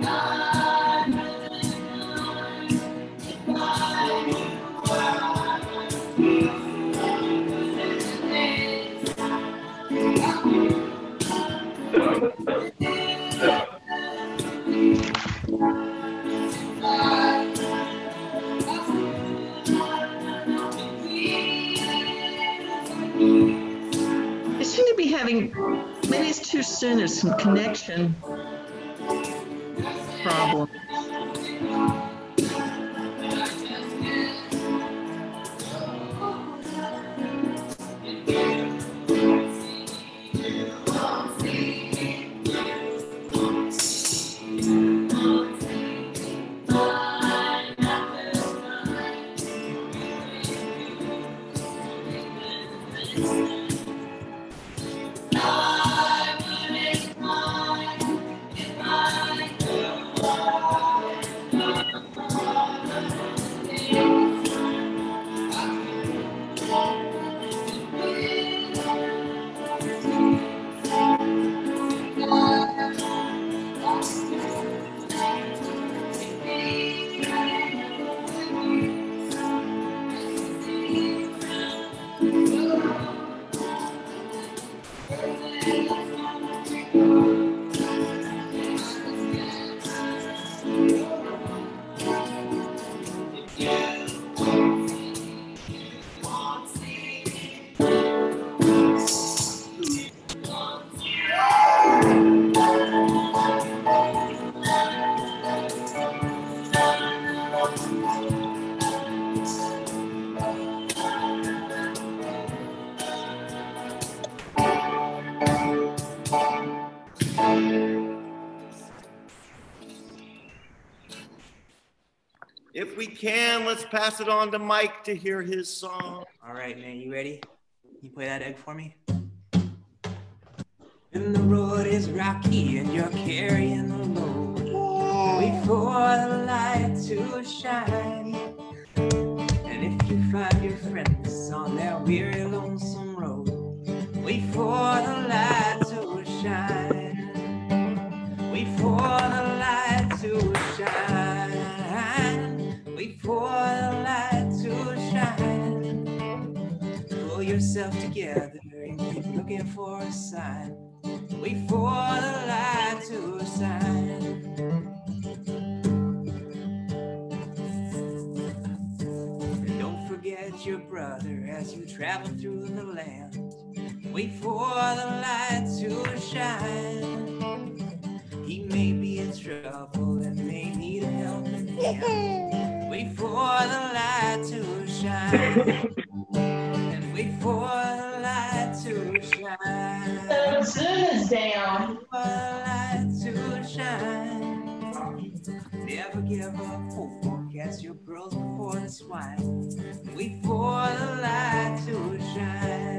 seem to be having, maybe it's too soon, there's some connection problem. If we can, let's pass it on to Mike to hear his song. All right, man, you ready? Can you play that egg for me? When the road is rocky and you're carrying the load, wait for the light to shine. And if you find your friends on that weary, lonesome road, wait for the light to shine. Wait for the light to shine. Wait for the light to shine. Pull yourself together and keep looking for a sign. Wait for the light to shine. And don't forget your brother as you travel through the land. Wait for the light to shine. He may be in trouble and may need a helping hand. Wait for the light to shine. And wait for the light to shine. The Zoom is down. Wait for the light to shine. Never give up hope or cast your pearls before the swine. Wait for the light to shine.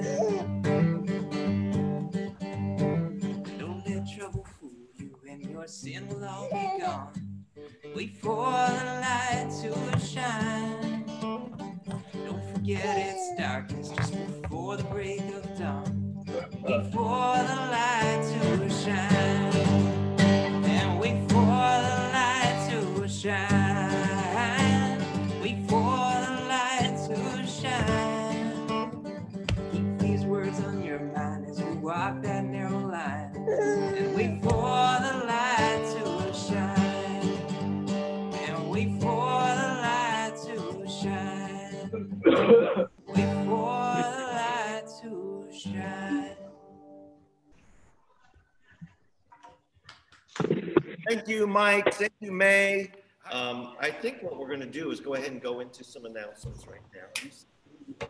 Don't let trouble fool you and your sin will all be gone. Wait for the light to shine. Don't forget it's darkness just before the break of dawn. Wait for the light to shine. And wait for the light to shine. Wait for the light to shine. Keep these words on your mind as you walk that narrow line. And wait for the light to shine. And wait for the light to shine. Wait for the light to shine. Thank you, Mike. Thank you, May. I think what we're going to do is go ahead and go into some announcements right now.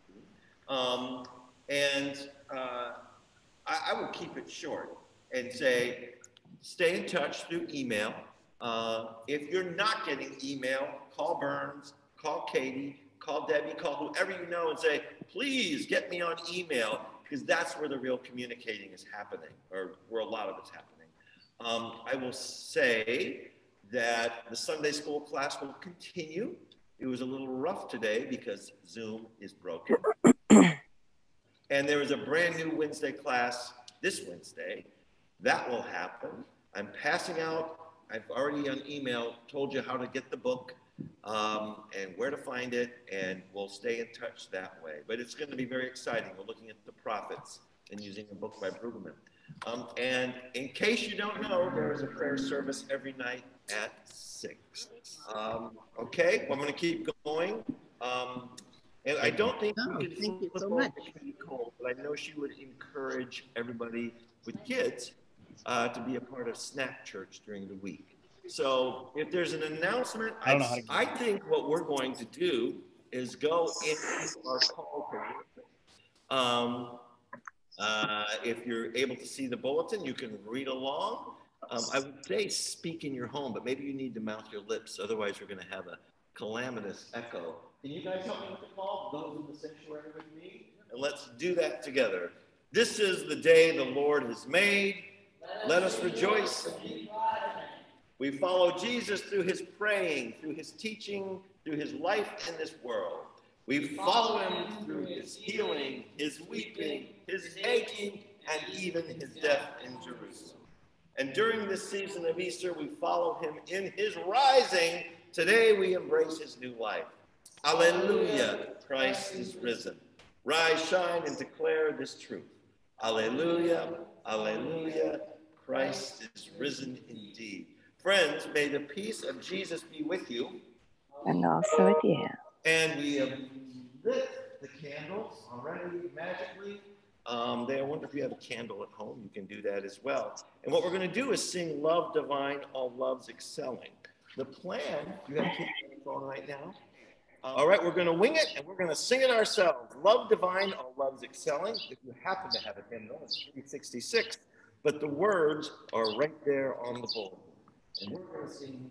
I will keep it short and say, stay in touch through email. If you're not getting email, call Burns, call Katie, call Debbie, call whoever you know and say, please get me on email, because that's where the real communicating is happening, or where a lot of it's happening. I will say that the Sunday school class will continue. It was a little rough today because Zoom is broken. And there is a brand new Wednesday class this Wednesday. That will happen. I'm passing out, I've already on email told you how to get the book and where to find it, and we'll stay in touch that way. But it's going to be very exciting. We're looking at the prophets and using a book by Brueggemann. And in case you don't know, there is a prayer service every night at 6. Okay, well, I'm going to keep going. And I don't think we could thank you flip so over much. to Katie Cole, but I know she would encourage everybody with kids to be a part of Snack Church during the week. So if there's an announcement, I think what we're going to do is go into our call period. If you're able to see the bulletin, you can read along. I would say speak in your home, but maybe you need to mouth your lips. Otherwise, we're going to have a calamitous echo. Can you guys help me with the call? Those in the sanctuary with me? And let's do that together. This is the day the Lord has made. Let us rejoice. We follow Jesus through his praying, through his teaching, through his life in this world. We follow him through his healing, his weeping, his aching, and even his death in Jerusalem. And during this season of Easter, we follow him in his rising. Today we embrace his new life. Alleluia, Christ is risen. Rise, shine, and declare this truth. Alleluia, alleluia, Christ is risen indeed. Friends, may the peace of Jesus be with you. And also with you. And we have lit the candles already magically. I wonder if you have a candle at home, you can do that as well. And what we're going to do is sing Love Divine, All Loves Excelling. The plan, you have kids on the phone right now? All right, we're going to wing it, and we're going to sing it ourselves. Love Divine, All Loves Excelling. If you happen to have a hymnal, it's 366. But the words are right there on the board. And we're going to sing.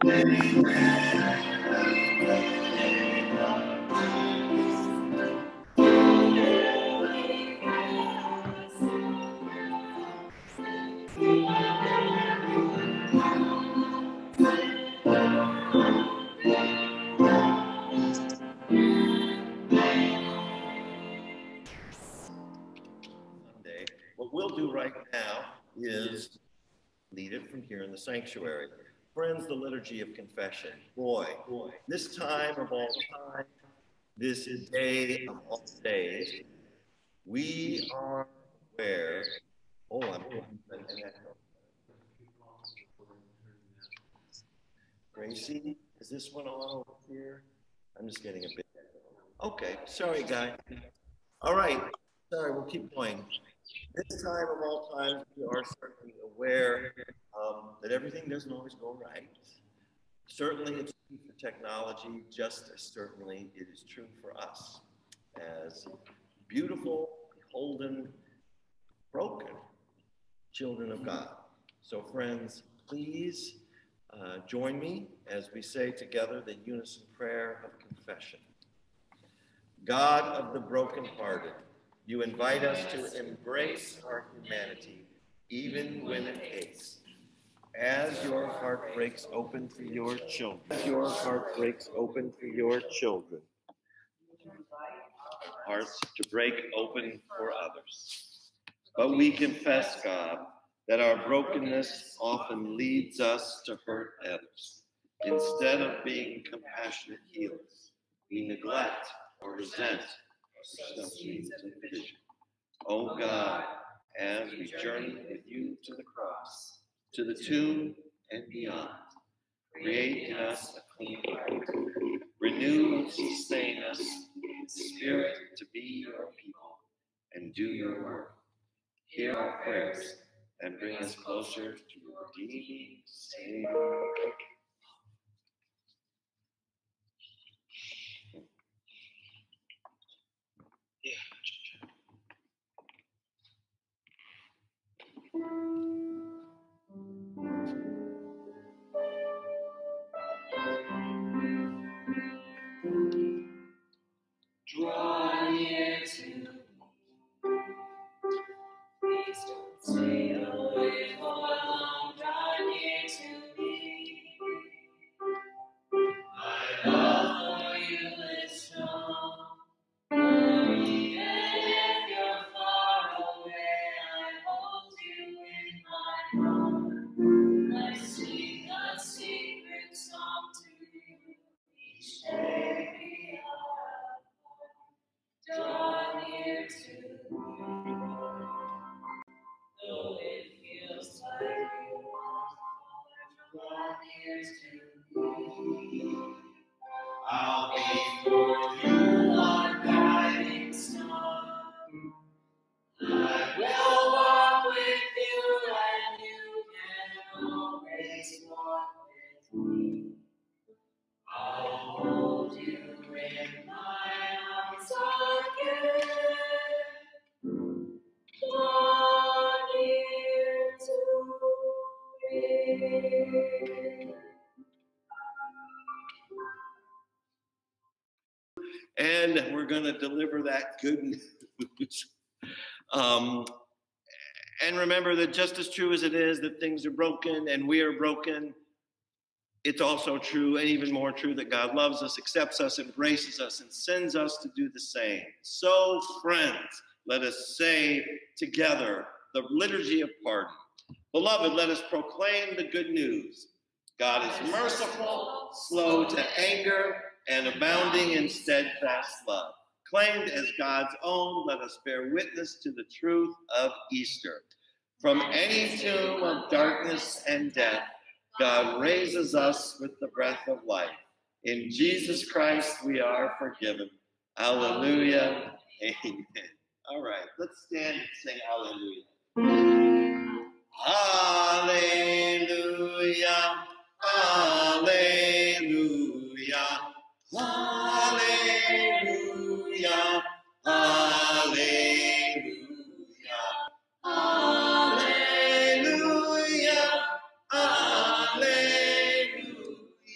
Sunday. What we'll do right now is lead it from here in the sanctuary. Friends, the liturgy of confession. Boy, this time of all time, this day of all days, we are aware. Oh, I'm Gracie, is this one on over here? I'm just getting a bit. Okay, sorry, guy. All right, sorry, we'll keep going. This time of all times, we are certainly aware that everything doesn't always go right. Certainly, it's true for technology, just as certainly it is true for us as beautiful, beholden, broken children of God. So, friends, please join me as we say together the unison prayer of confession. God of the brokenhearted, you invite us to embrace our humanity, even when it aches. As your heart breaks open for your children, hearts to break open for others. But we confess, God, that our brokenness often leads us to hurt others. Instead of being compassionate healers, we neglect or resent ourselves and division. Oh God, as we journey with you to the cross, to the tomb and beyond, create in us a clean heart. Renew and sustain us with spirit to be your people and do your work. Hear our prayers and bring us closer to your redeeming Savior. Draw near to me. Please don't stay away for long. Draw near to me. My love for you is strong. Even if you're far away, I hold you in my heart. I sing a secret song to you each day we are apart. Draw near to me. Though it feels like you are far, draw near to me. I'll be for you our guiding star. I will walk with you and you can always walk with me. I'll hold you in my arms again. Draw near to me. And we're going to deliver that good news. And remember that just as true as it is that things are broken and we are broken, it's also true and even more true that God loves us, accepts us, embraces us, and sends us to do the same. So, friends, let us say together the liturgy of pardon. Beloved, let us proclaim the good news. God is merciful, slow to anger, and abounding in steadfast love. Claimed as God's own, let us bear witness to the truth of Easter. From any tomb of darkness and death, God raises us with the breath of life. In Jesus Christ we are forgiven. Alleluia. Amen. All right, let's stand and sing Alleluia. Alleluia. Alleluia. Alleluia. Alleluia. Alleluia. Alleluia.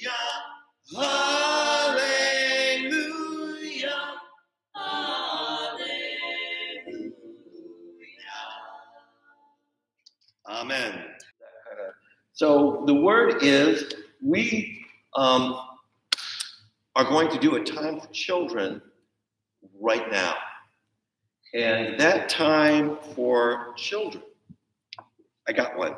Amen. So the word is we are going to do a time for children right now. And that time for children, I got one.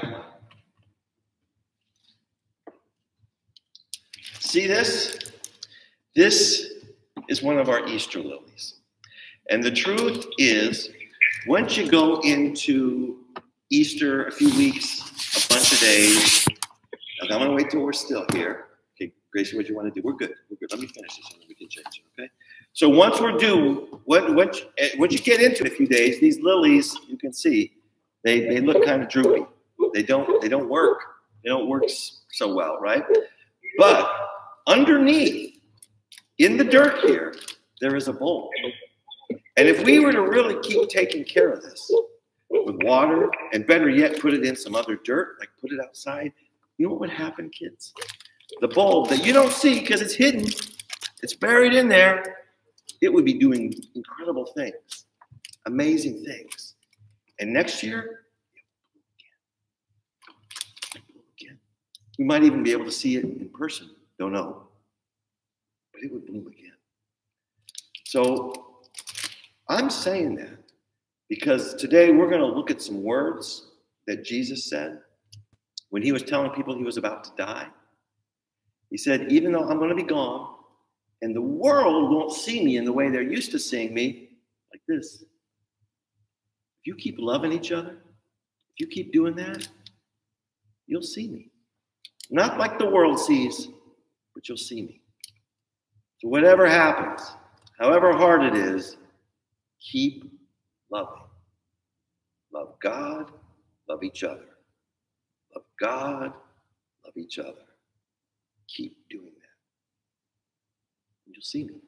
See this? This is one of our Easter lilies. And the truth is, once you go into Easter, a few weeks, a bunch of days, I'm going to wait till we're still here. Okay, Gracie, what do you want to do? We're good. Let me finish this and then we can change it, okay? So once we're due, once you get into it a few days, these lilies, you can see, they look kind of droopy. They don't work. They don't work so well, right? But underneath, in the dirt here, there is a bulb. And if we were to really keep taking care of this with water, and better yet, put it in some other dirt, like put it outside, you know what would happen, kids? The bulb that you don't see because it's hidden, it's buried in there, it would be doing incredible things, amazing things. And next year, again. We might even be able to see it in person, don't know. But it would bloom again. So I'm saying that because today we're going to look at some words that Jesus said when he was telling people he was about to die. He said, even though I'm going to be gone and the world won't see me in the way they're used to seeing me, like this. If you keep loving each other, if you keep doing that, you'll see me. Not like the world sees, but you'll see me. So whatever happens, however hard it is, keep loving. Love God, love each other. Love God, love each other. Keep doing that. And you'll see me.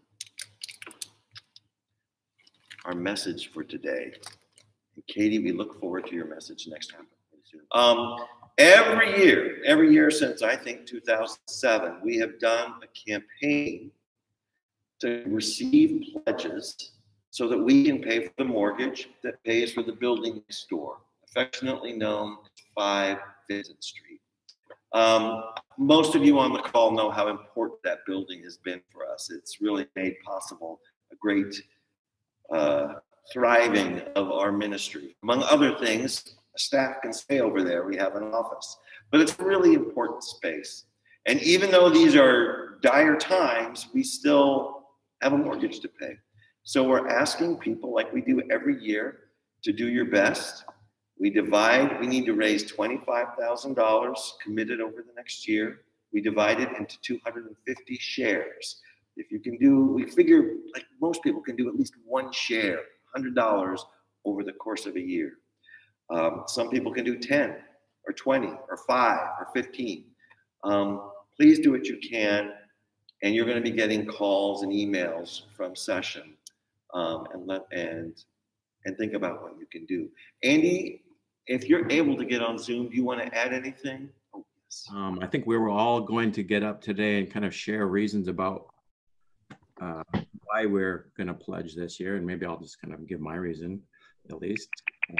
Our message for today. And Katie, we look forward to your message next time. Every year since I think 2007, we have done a campaign to receive pledges so that we can pay for the mortgage that pays for the building next door, affectionately known as 5 Vincent Street. Most of you on the call know how important that building has been for us. It's really made possible a great thriving of our ministry. Among other things, staff can stay over there. We have an office, but it's a really important space. And even though these are dire times, we still have a mortgage to pay. So we're asking people, like we do every year, to do your best. We need to raise $25,000 committed over the next year. We divide it into 250 shares. If you can do, we figure like most people can do at least one share, $100 over the course of a year. Some people can do 10 or 20 or 5 or 15. Please do what you can. And you're going to be getting calls and emails from Session, and think about what you can do. Andy, if you're able to get on Zoom, do you want to add anything? Oh, yes. I think we were all going to get up today and kind of share reasons about why we're going to pledge this year, and maybe I'll just kind of give my reason at least.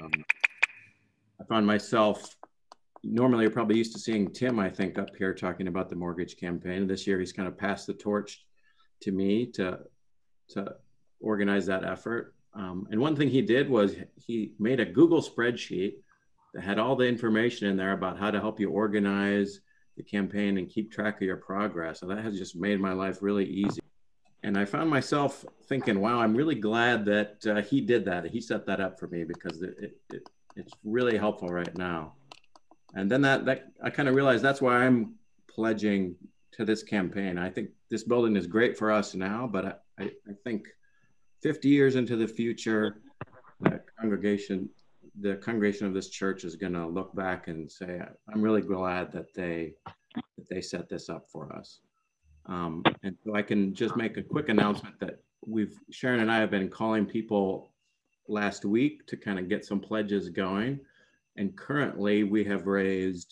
I found myself, normally you're probably used to seeing Tim, I think, up here talking about the mortgage campaign. This year he's kind of passed the torch to me to organize that effort. And one thing he did was he made a Google spreadsheet that had all the information in there about how to help you organize the campaign and keep track of your progress. And that has just made my life really easy. And I found myself thinking, wow, I'm really glad that he did that. He set that up for me because it's really helpful right now. And then that I kind of realized that's why I'm pledging to this campaign. I think this building is great for us now, but I think 50 years into the future, the congregation of this church is going to look back and say, I'm really glad that they set this up for us. And so I can just make a quick announcement that Sharon and I have been calling people last week to kind of get some pledges going. And currently we have raised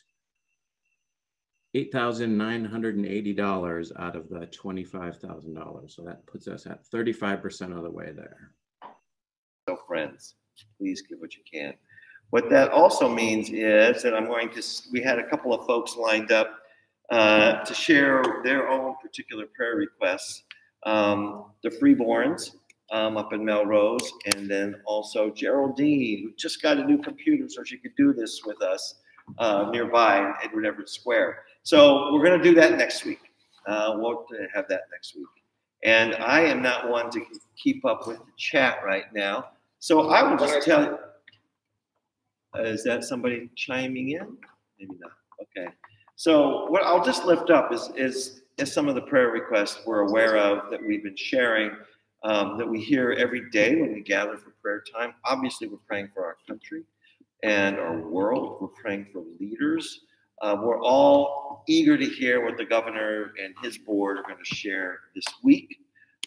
$8,980 out of the $25,000. So that puts us at 35% of the way there. So friends, please give what you can. What that also means is that we had a couple of folks lined up to share their own particular prayer requests. The Freeborns up in Melrose, and then also Geraldine, who just got a new computer so she could do this with us nearby in Edward Everett Square. So we're going to do that next week. We'll have that next week. And I am not one to keep up with the chat right now. So I will just tell you. Is that somebody chiming in? Maybe not. Okay. So what I'll just lift up is some of the prayer requests we're aware of that we've been sharing, that we hear every day when we gather for prayer time. Obviously, we're praying for our country and our world. We're praying for leaders. We're all eager to hear what the governor and his board are going to share this week.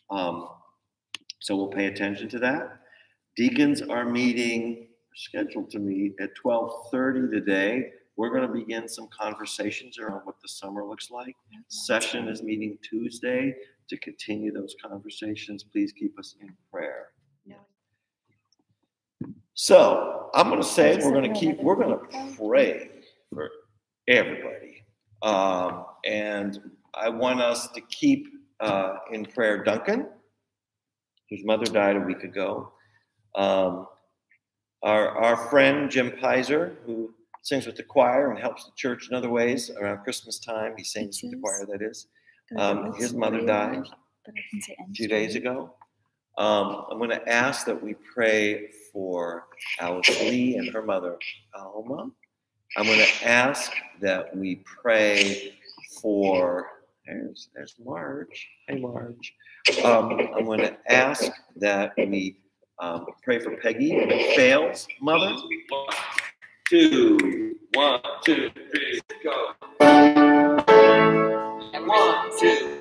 So we'll pay attention to that. Deacons are scheduled to meet at 12:30 today. We're going to begin some conversations around what the summer looks like. Session is meeting Tuesday to continue those conversations. Please keep us in prayer. So I'm going to say we're going to pray for everybody. And I want us to keep in prayer Duncan, whose mother died a week ago. Our friend Jim Pizer, who sings with the choir and helps the church in other ways around Christmas time. He sings with the choir, that is. His mother died a few days ago. I'm going to ask that we pray for Alice Lee and her mother, Alma. I'm going to ask that we pray for, there's Marge. Hey, Marge. I'm going to ask that we pray for Peggy McPhail's mother. 2, 1, 2, 3, go. 1, 2.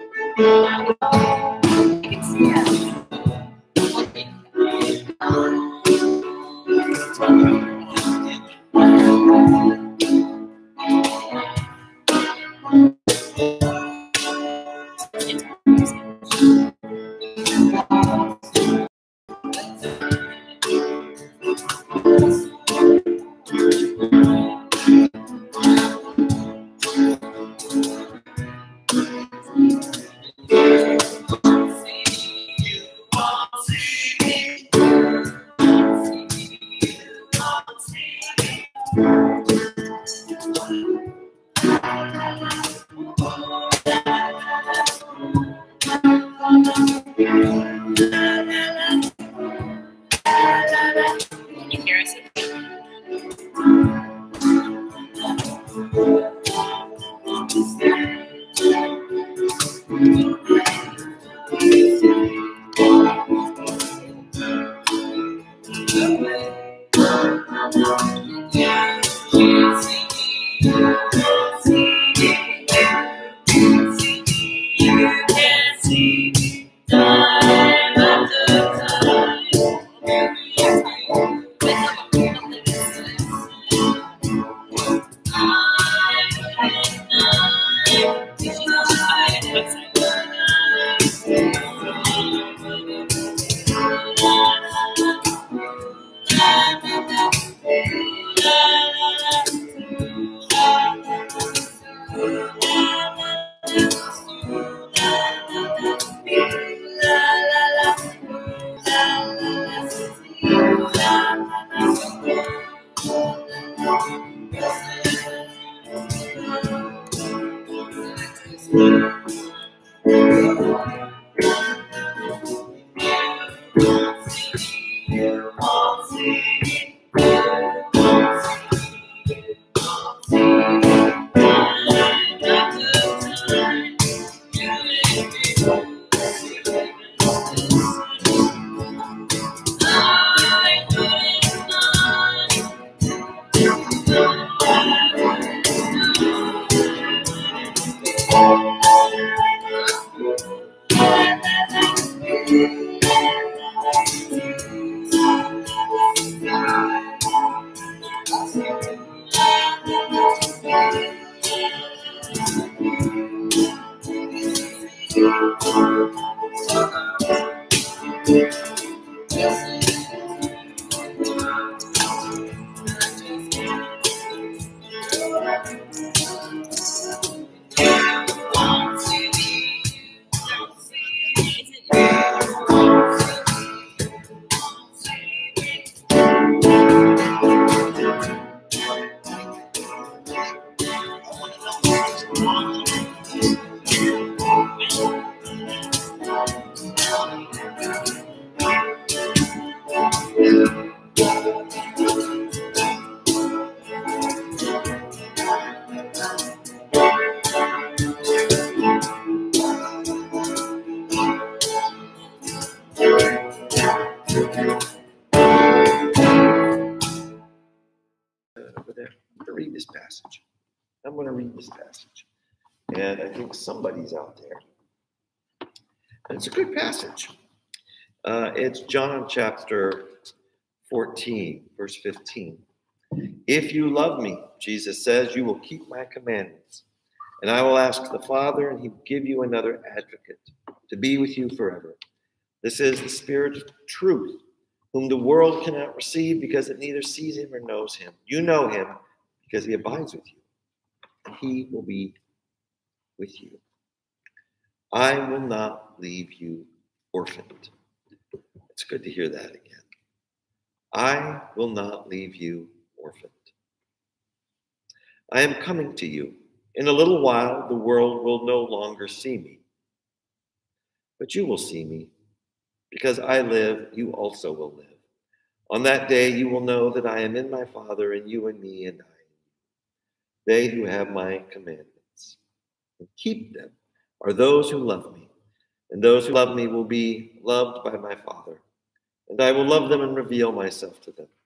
Over there. I'm going to read this passage. I'm going to read this passage. And I think somebody's out there. And it's a good passage. It's John chapter 14, verse 15. If you love me, Jesus says, you will keep my commandments. And I will ask the Father, and he will give you another advocate to be with you forever. This is the Spirit of truth, whom the world cannot receive because it neither sees him or knows him. You know him because he abides with you, and he will be with you. I will not leave you orphaned. It's good to hear that again. I will not leave you orphaned. I am coming to you. In a little while, the world will no longer see me, but you will see me. Because I live, you also will live. On that day, you will know that I am in my Father, and you in me, and I in you. They who have my commandments and keep them are those who love me. And those who love me will be loved by my Father. And I will love them and reveal myself to them.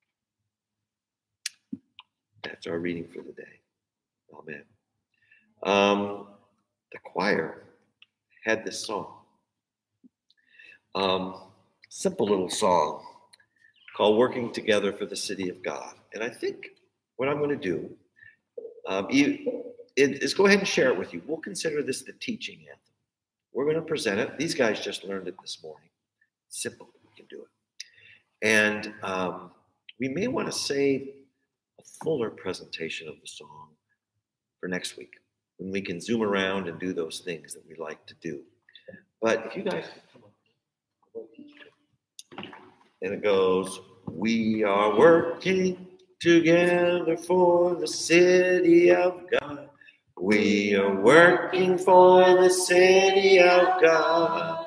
That's our reading for the day. Amen. The choir had this song. Simple little song called Working Together for the City of God. And I think what I'm going to do is go ahead and share it with you. We'll consider this the teaching anthem. We're going to present it. These guys just learned it this morning. Simple, we can do it. And we may want to save a fuller presentation of the song for next week, when we can zoom around and do those things that we like to do. But if you guys can come up. And it goes, we are working together for the city of God. We are working for the city of God.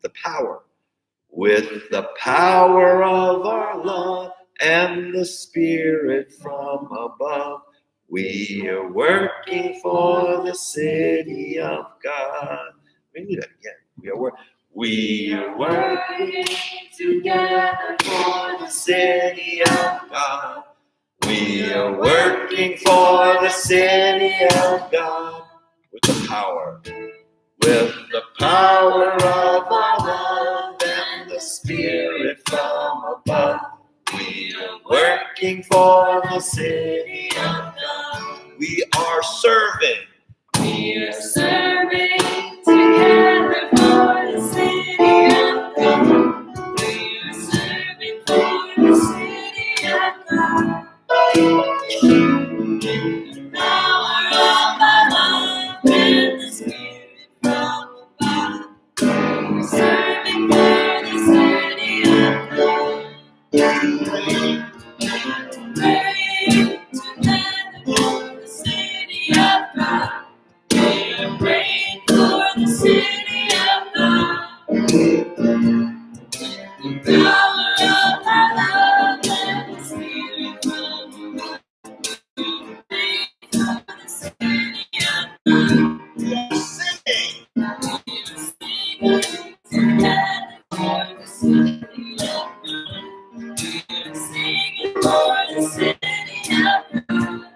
With the power of our love and the Spirit from above. We are working for the city of God. We can do that again. We are working together for the city of God. We are working for the city of God. With the power of our love and the Spirit from above. We are working for the city of God. We are serving. We are serving together for the city of God. We are serving for the city of God. The power of our love and the Spirit from above. We are serving for the city of God. We are praying together for the city of God. We are praying for the city of God. The power of our love and the Spirit from above. We are praying for the city of God. We are singing together for the city of God. We are singing for the city of God.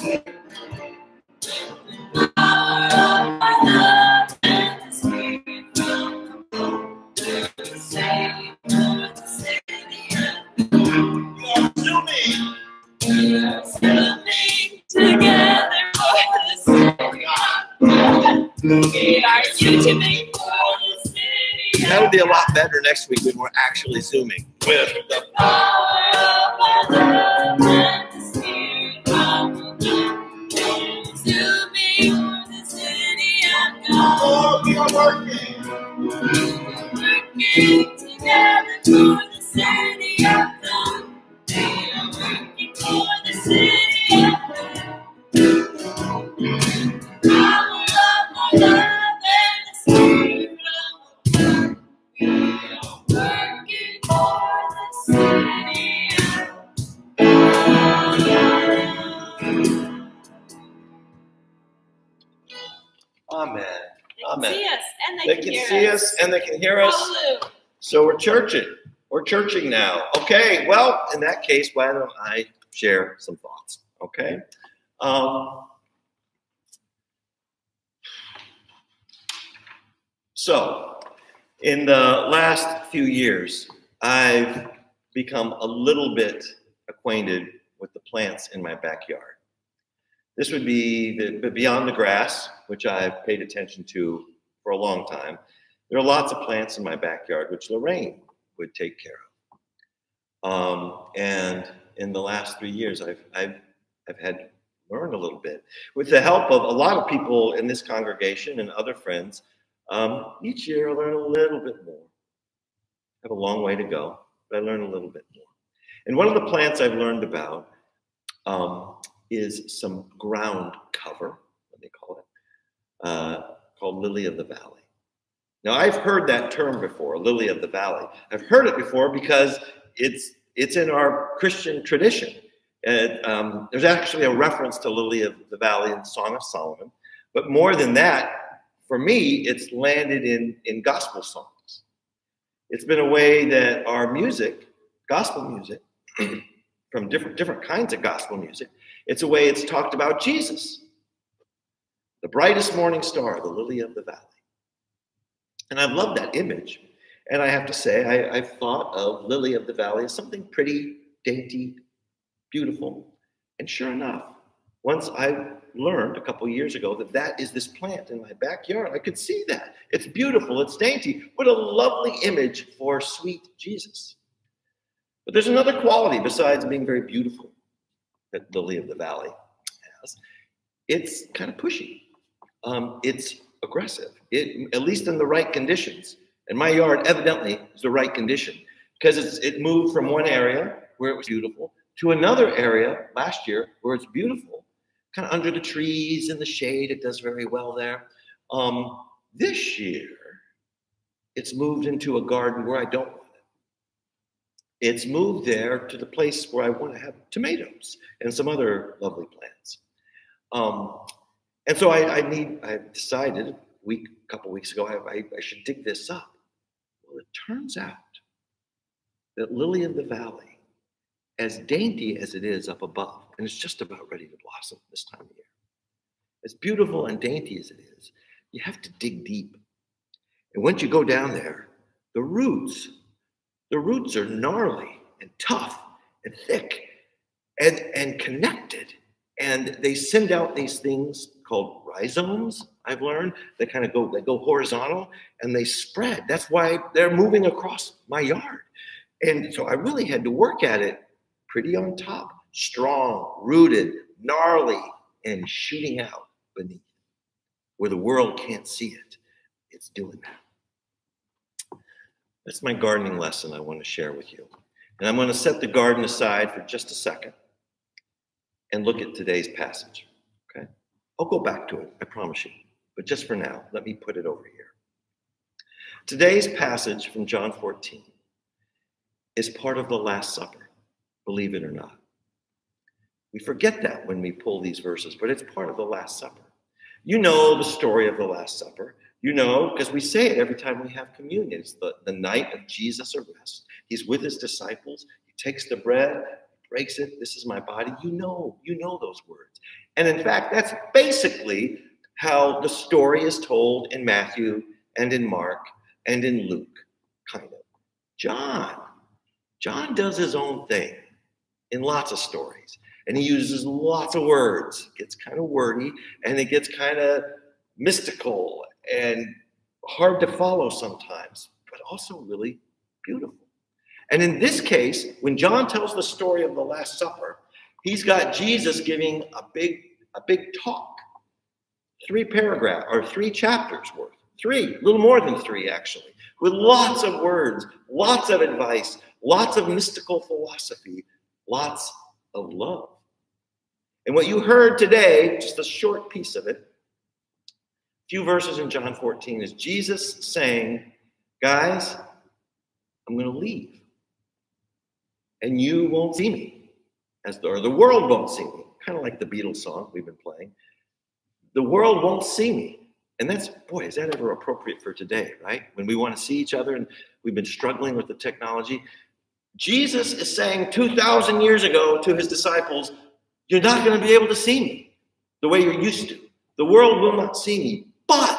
The power of our love and the Spirit from above. We are singing for the city of God. We are zooming. We are zooming together for the city of God. We are zooming for the city of God. That'll be a lot better next week when we're actually zooming. With the power of our love and the Spirit from above. Zooming for the city of God. Oh, we are working. We are working together for the city of God. We are working for the city of God. Amen. They can Amen. see us and They can see us and they can hear us. Hallelujah. So we're churching. We're churching now. Okay, well, in that case, why don't I share some thoughts? Okay. So, in the last few years, I've become a little bit acquainted with the plants in my backyard. This would be the beyond the grass, which I've paid attention to for a long time. There are lots of plants in my backyard which Lorraine would take care of. And in the last 3 years, I've had to learn a little bit. With the help of a lot of people in this congregation and other friends, each year I learn a little bit more. I have a long way to go, but I learn a little bit more. And one of the plants I've learned about is some ground cover, what they call it, called lily of the valley. Now, I've heard that term before, lily of the valley. I've heard it before because it's in our Christian tradition. There's actually a reference to lily of the valley in Song of Solomon. But more than that, for me, it's landed in gospel songs. It's been a way that our music, gospel music, from different kinds of gospel music, it's a way it's talked about Jesus, the brightest morning star, the lily of the valley. And I've loved that image. And I have to say, I've thought of lily of the valley as something pretty, dainty, beautiful. And sure enough, once I learned a couple years ago that is this plant in my backyard, I could see that. It's beautiful, it's dainty. What a lovely image for sweet Jesus. But there's another quality besides being very beautiful that lily of the valley has. It's kind of pushy. It's aggressive, at least in the right conditions. And my yard evidently is the right condition because it moved from one area where it was beautiful to another area last year where it's beautiful, kind of under the trees in the shade. It does very well there. This year, it's moved into a garden where I don't want it. It's moved there to the place where I want to have tomatoes and some other lovely plants. And so I decided a couple weeks ago, I should dig this up. Well, it turns out that lily of the valley, as dainty as it is up above, and it's just about ready to blossom this time of year, as beautiful and dainty as it is, you have to dig deep. And once you go down there, the roots are gnarly and tough and thick and connected. And they send out these things called rhizomes, I've learned. They go horizontal and they spread. That's why they're moving across my yard. And so I really had to work at it pretty on top, strong, rooted, gnarly, and shooting out beneath where the world can't see it. It's doing that. That's my gardening lesson I want to share with you. And I'm going to set the garden aside for just a second and look at today's passage, okay? I'll go back to it, I promise you. But just for now, let me put it over here. Today's passage from John 14 is part of the Last Supper, believe it or not. We forget that when we pull these verses, but it's part of the Last Supper. You know the story of the Last Supper. You know, because we say it every time we have communion. It's the night of Jesus' arrest. He's with his disciples. He takes the bread, breaks it. This is my body. You know those words. And in fact, that's basically how the story is told in Matthew and in Mark and in Luke, kind of. John does his own thing in lots of stories. And he uses lots of words. It gets kind of wordy and it gets kind of mystical and hard to follow sometimes, but also really beautiful. And in this case, when John tells the story of the Last Supper, he's got Jesus giving a big talk, 3 paragraphs or 3 chapters worth, a little more than 3 actually, with lots of words, lots of advice, lots of mystical philosophy, lots of love. And what you heard today, just a short piece of it, a few verses in John 14, is Jesus saying, guys, I'm going to leave. And you won't see me, or the world won't see me, kind of like the Beatles song we've been playing. The world won't see me, And that's, boy, is that ever appropriate for today, right? When we want to see each other and we've been struggling with the technology. Jesus is saying 2,000 years ago to his disciples, you're not going to be able to see me the way you're used to. The world will not see me, but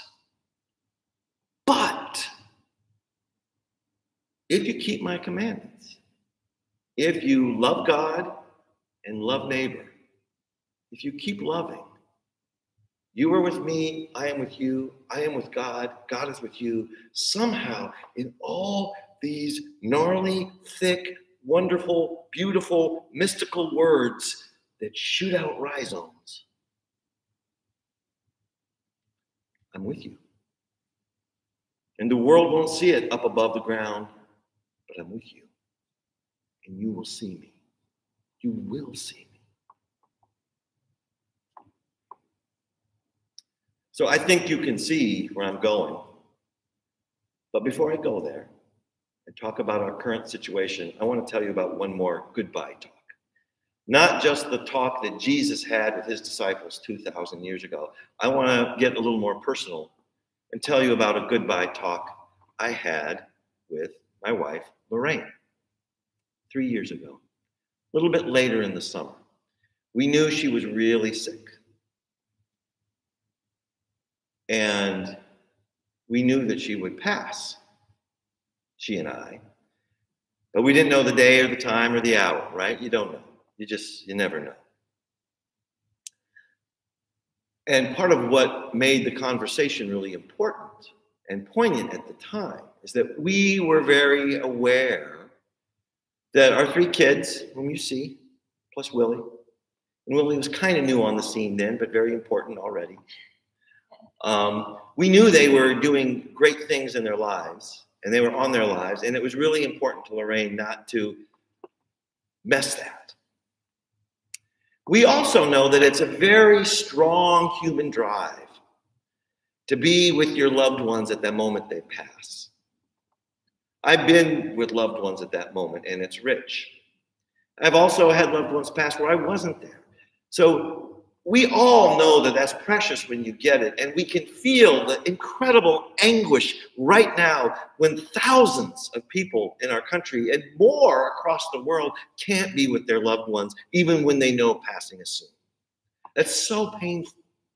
if you keep my commandments, if you love God and love neighbor, if you keep loving, you are with me, I am with you, I am with God, God is with you. Somehow, in all these gnarly, thick, wonderful, beautiful, mystical words that shoot out rhizomes, I'm with you. And the world won't see it up above the ground, but I'm with you. And you will see me. You will see me. So I think you can see where I'm going. But before I go there and talk about our current situation, I want to tell you about one more goodbye talk. Not just the talk that Jesus had with his disciples 2,000 years ago. I want to get a little more personal and tell you about a goodbye talk I had with my wife, Lorraine, 3 years ago, a little bit later in the summer. We knew she was really sick. And we knew that she would pass, she and I. But we didn't know the day or the time or the hour, right? You don't know. You never know. And part of what made the conversation really important and poignant at the time is that we were very aware that our 3 kids, whom you see, plus Willie, and Willie was kind of new on the scene then, but very important already. We knew they were doing great things in their lives, and they were on their lives, and it was really important to Lorraine not to mess that. We also know that it's a very strong human drive to be with your loved ones at that moment they pass. I've been with loved ones at that moment, and it's rich. I've also had loved ones pass where I wasn't there. So we all know that that's precious when you get it, and we can feel the incredible anguish right now when thousands of people in our country and more across the world can't be with their loved ones, even when they know passing is soon. That's so painful.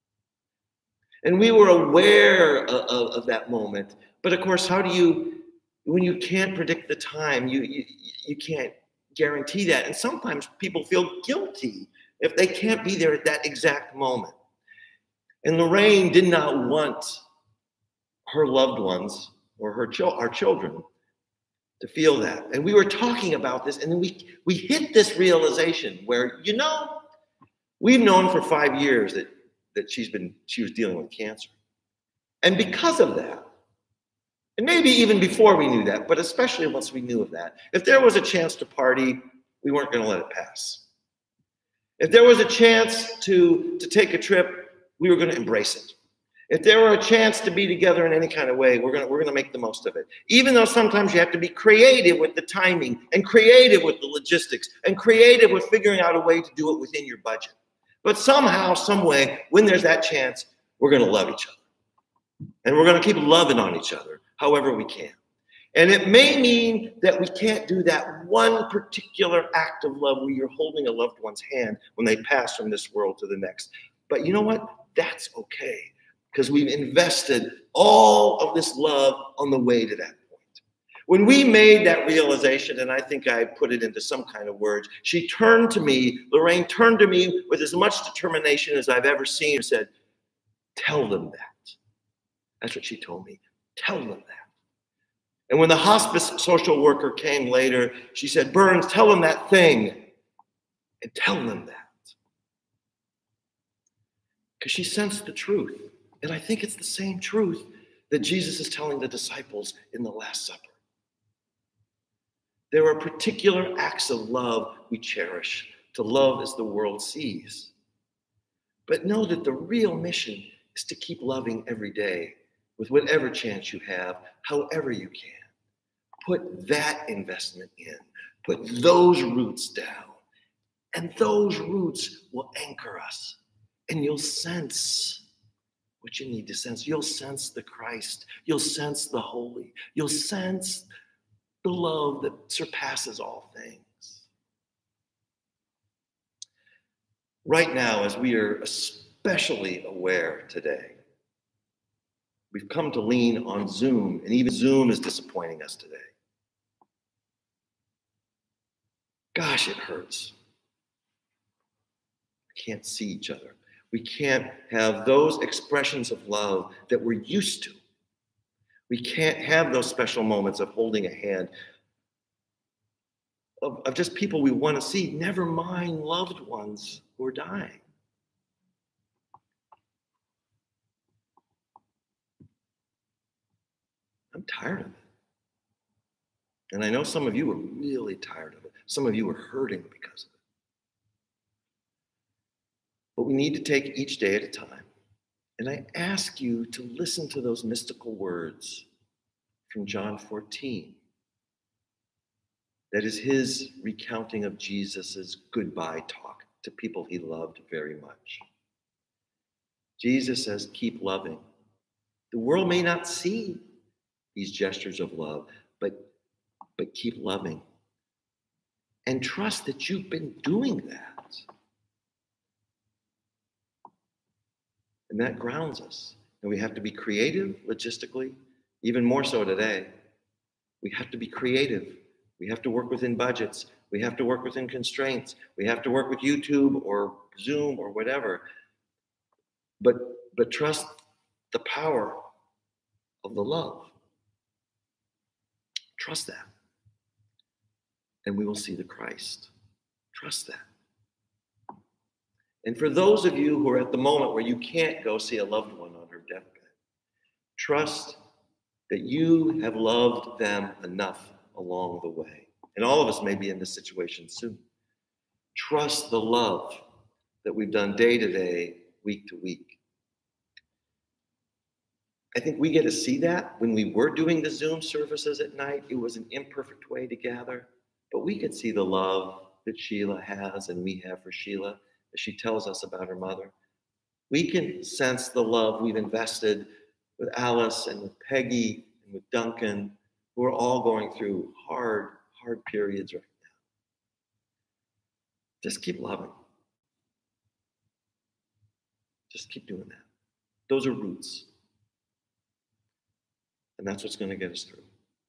And we were aware of that moment. But of course, how do you, when you can't predict the time, you can't guarantee that. And sometimes people feel guilty if they can't be there at that exact moment. And Lorraine did not want her loved ones or our children to feel that. And we were talking about this, and then we hit this realization where, you know, we've known for 5 years that she was dealing with cancer. And because of that, and maybe even before we knew that, but especially once we knew of that, if there was a chance to party, we weren't going to let it pass. If there was a chance to take a trip, we were going to embrace it. If there were a chance to be together in any kind of way, we're going to make the most of it. Even though sometimes you have to be creative with the timing and creative with the logistics and creative with figuring out a way to do it within your budget. But somehow, some way, when there's that chance, we're going to love each other. And we're going to keep loving on each other however we can. And it may mean that we can't do that one particular act of love where you're holding a loved one's hand when they pass from this world to the next. But you know what? That's okay, because we've invested all of this love on the way to that point. When we made that realization, and I think I put it into some kind of words, she turned to me, Lorraine turned to me with as much determination as I've ever seen and said, tell them that. That's what she told me. Tell them that. And when the hospice social worker came later, she said, Burns, tell them that thing. And tell them that. Because she sensed the truth. And I think it's the same truth that Jesus is telling the disciples in the Last Supper. There are particular acts of love we cherish, to love as the world sees. But know that the real mission is to keep loving every day with whatever chance you have, however you can. Put that investment in. Put those roots down. And those roots will anchor us. And you'll sense what you need to sense. You'll sense the Christ. You'll sense the holy. You'll sense the love that surpasses all things. Right now, as we are especially aware today, we've come to lean on Zoom, and even Zoom is disappointing us today. Gosh, it hurts. We can't see each other. We can't have those expressions of love that we're used to. We can't have those special moments of holding a hand, of just people we want to see, never mind loved ones who are dying. I'm tired of it. And I know some of you are really tired of it. Some of you are hurting because of it. But we need to take each day at a time. And I ask you to listen to those mystical words from John 14. That is his recounting of Jesus's goodbye talk to people he loved very much. Jesus says, keep loving. The world may not see these gestures of love, but keep loving. And trust that you've been doing that. And that grounds us. And we have to be creative logistically, even more so today. We have to be creative. We have to work within budgets. We have to work within constraints. We have to work with YouTube or Zoom or whatever. But trust the power of the love. Trust that. And we will see the Christ. Trust that. And for those of you who are at the moment where you can't go see a loved one on her deathbed, trust that you have loved them enough along the way. And all of us may be in this situation soon. Trust the love that we've done day to day, week to week. I think we get to see that when we were doing the Zoom services at night. It was an imperfect way to gather, but we could see the love that Sheila has and we have for Sheila as she tells us about her mother. We can sense the love we've invested with Alice and with Peggy and with Duncan, who are all going through hard periods right now. Just keep loving. Just keep doing that. Those are roots. And that's what's going to get us through.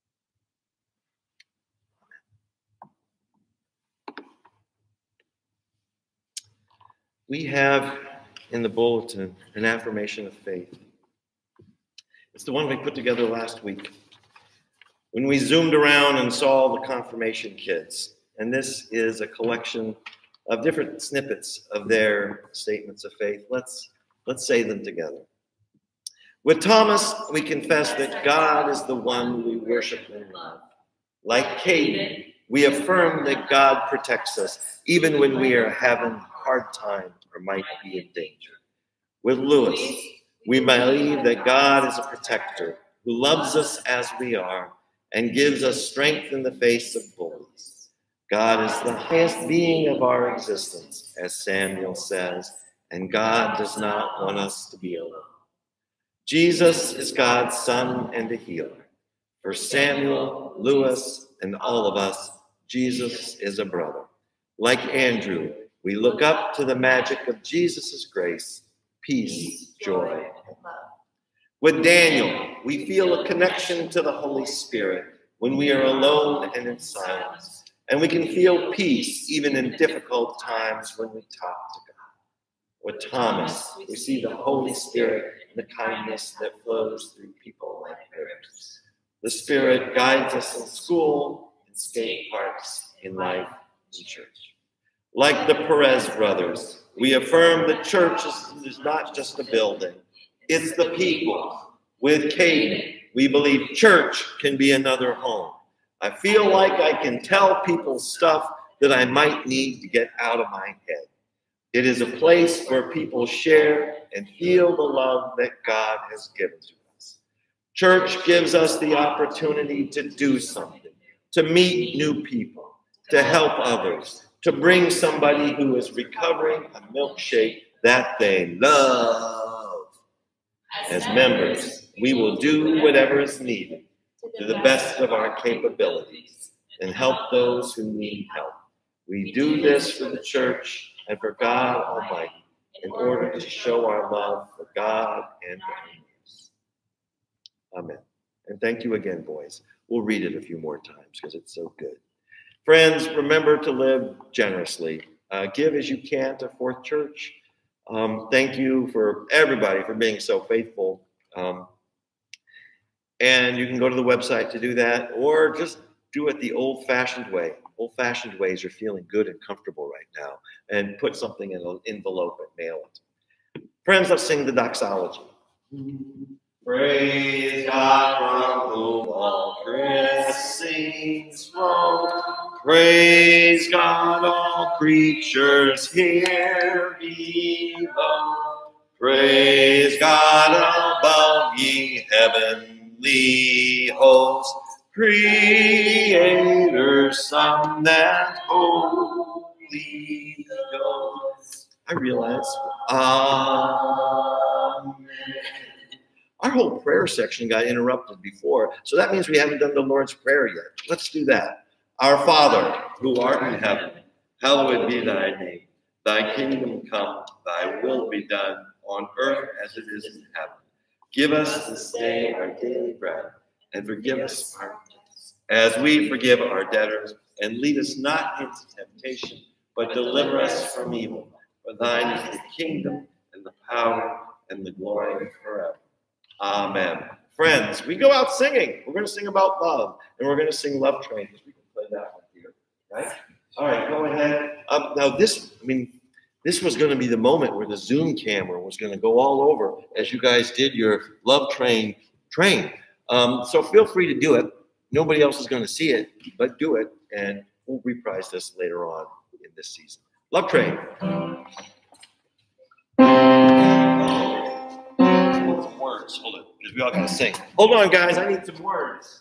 We have in the bulletin an affirmation of faith. It's the one we put together last week when we zoomed around and saw the confirmation kids. And this is a collection of different snippets of their statements of faith. Let's say them together. With Thomas, we confess that God is the one we worship and love. Like Caden, we affirm that God protects us, even when we are having a hard time or might be in danger. With Lewis, we believe that God is a protector who loves us as we are and gives us strength in the face of bullies. God is the highest being of our existence, as Samuel says, and God does not want us to be alone. Jesus is God's son and a healer. For Samuel, Lewis, and all of us, Jesus is a brother. Like Andrew, we look up to the magic of Jesus' grace, peace, joy, and love. With Daniel, we feel a connection to the Holy Spirit when we are alone and in silence. And we can feel peace even in difficult times when we talk to God. With Thomas, we see the Holy Spirit and the kindness that flows through people like rivers. The Spirit guides us in school, in skate parks, in life, in church. Like the Perez brothers, we affirm the church is not just a building, it's the people. With Caden, we believe church can be another home. I feel like I can tell people stuff that I might need to get out of my head. It is a place where people share and feel the love that God has given to us. Church gives us the opportunity to do something, to meet new people, to help others, to bring somebody who is recovering a milkshake that they love. As members, we will do whatever is needed to the best of our capabilities and help those who need help. We do this for the church and for God Almighty in order to show our love for God and for others. Amen. And thank you again, boys. We'll read it a few more times because it's so good. Friends, remember to live generously. Give as you can to Fourth Church. Thank you for everybody for being so faithful. And you can go to the website to do that, or just do it the old-fashioned way. Old-fashioned ways are feeling good and comfortable right now. And put something in an envelope and mail it. Friends, let's sing the doxology. Praise God from whom all blessings flow. Praise God, all creatures here below. Praise God above, ye heavenly hosts. Creator, Son, that Holy Ghost. I realize. Amen. Our whole prayer section got interrupted before, so that means we haven't done the Lord's Prayer yet. Let's do that. Our Father, who art in heaven, hallowed be thy name. Thy kingdom come, thy will be done on earth as it is in heaven. Give us this day our daily bread, and forgive us our debts, as we forgive our debtors. And lead us not into temptation, but deliver us from evil. For thine is the kingdom, and the power, and the glory forever. Amen. Friends, we go out singing. We're going to sing about love, and we're going to sing Love Train, because we can play that one here, right? All right, go ahead. Now this was going to be the moment where the Zoom camera was going to go all over as you guys did your Love Train. So feel free to do it. Nobody else is going to see it, but do it, and we'll reprise this later on in this season. Love Train. Some words. Hold it, because we all gotta sing. Hold on, guys. I need some words.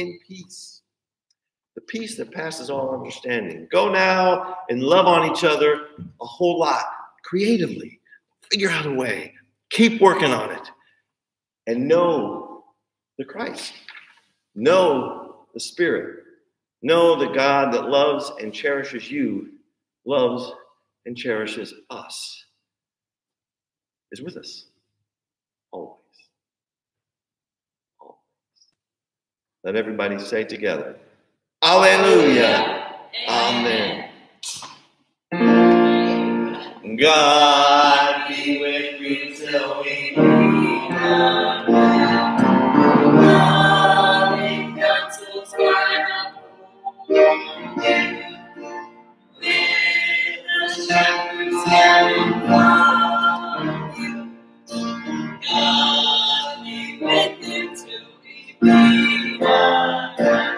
in peace. The peace that passes all understanding. Go now and love on each other a whole lot, creatively. Figure out a way. Keep working on it. And know the Christ. Know the Spirit. Know the God that loves and cherishes you, loves and cherishes us, is with us always. Always. Let everybody say together, Alleluia. Amen. God be with you till we meet again. God be counsel together. With the shepherds having fun. God be with you till we meet again.